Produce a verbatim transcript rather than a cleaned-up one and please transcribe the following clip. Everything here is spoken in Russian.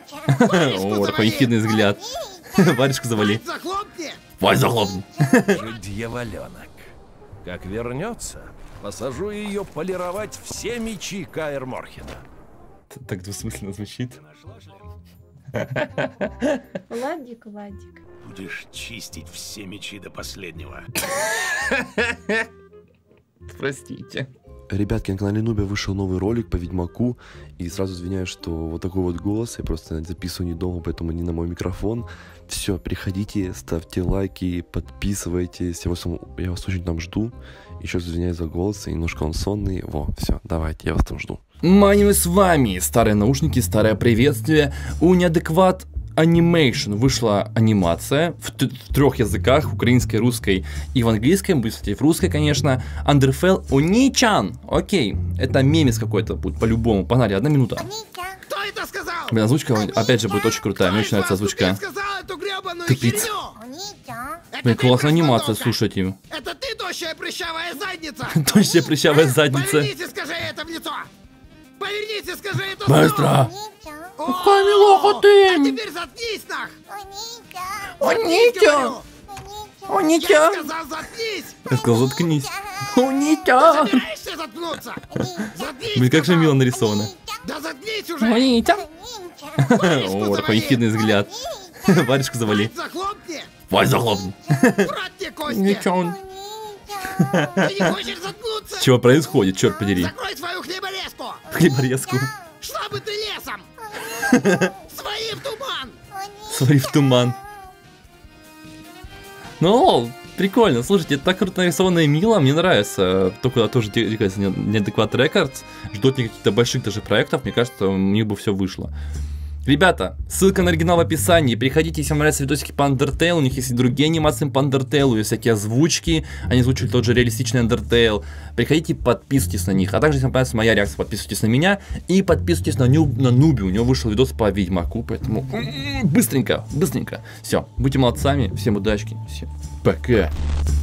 О, такой ехидный взгляд. Варежку завали. Варь захлопни. Дьяволенок. Как вернется, посажу ее полировать все мечи Каэр Морхена. Так двусмысленно звучит. Владик, Владик. Будешь чистить все мечи до последнего. Простите. Ребятки, на канале Нубия вышел новый ролик по Ведьмаку. И сразу извиняюсь, что вот такой вот голос. Я просто записываю не дома, поэтому не на мой микрофон. Все, приходите, ставьте лайки, подписывайтесь. Я вас, я вас очень там жду. Еще раз извиняюсь за голос, немножко он сонный. Во, все, давайте, я вас там жду. Маню с вами. Старые наушники, старое приветствие. У Неадекват Animation вышла анимация в, в трех языках, украинской, русской и в английском, будет, кстати, в русской, конечно. Underfell Oni-chan. Окей, это мемес какой-то будет, по-любому. Погнали, одна минута. Кто это сказал? Блин, озвучка, опять же, будет очень крутая. Мне очень нравится озвучка. Тупица. Блин, классная анимация, слушайте. Это ты, тощая прыщавая задница? Тощая прыщавая задница. Повернись и скажи это в лицо. Повернись и скажи это быстро. Какая милоха ты! А теперь заткнись, нах! Онитя! Онитя! Я сказал, заткнись! Я сказал, заткнись. Онитя! Собираешься заткнуться? Заткнись! Блин, как же мило нарисовано. Да заткнись уже! Онитя! О, такой ехидный взгляд. Варежку завали. Захлопни! Варь захлопни. Брат тебе кости! Ничего. Ты не хочешь заткнуться? Чего происходит, черт подери? Закрой свою хлеборезку! Хлеборезку. Чтобы ты лесом! Свои в туман! Свои в туман. Ну, прикольно, слушайте, это так круто нарисовано и мило, мне нравится. Только тоже Неадекват Рекордс ждут каких-то больших даже проектов, мне кажется, у них бы все вышло. Ребята, ссылка на оригинал в описании. Приходите, если вам нравятся видосики по Undertale. У них есть и другие анимации по Undertale, есть всякие озвучки. Они озвучивают тот же реалистичный Undertale. Приходите, подписывайтесь на них. А также, если вам понравится моя реакция, подписывайтесь на меня. И подписывайтесь на, Ню, на Нуби. У него вышел видос по Ведьмаку. Поэтому быстренько, быстренько. Все, будьте молодцами. Всем удачки. Всем пока.